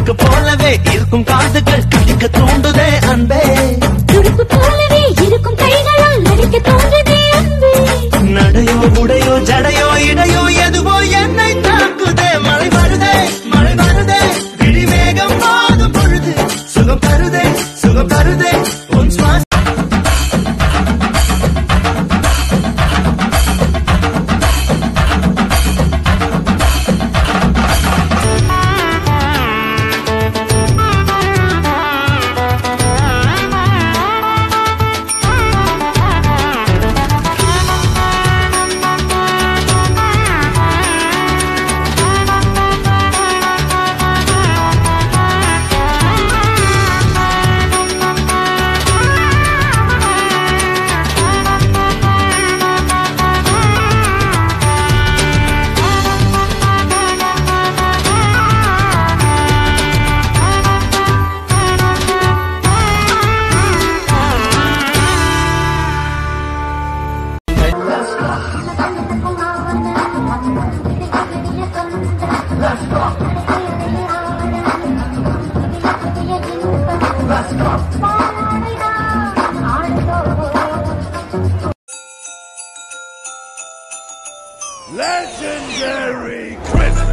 துடுக்கு போலவே இருக்கும் காதுகள் துடிக்க தூண்டுதே அன்பே. துடுக்கு போலவே இருக்கும் கைகளால் நடிக்க தோன்றுதே அன்பே. நடையோ உடையோ ஜடையோ இடையோ எதுவோ என்னை தாக்குதே. மழை வருதே மழை வருதே விழி வேகம் மாதும் பொழுது சுகம் தருதே சுகம் தருதே உன் சுவாச. Legendary Christmas!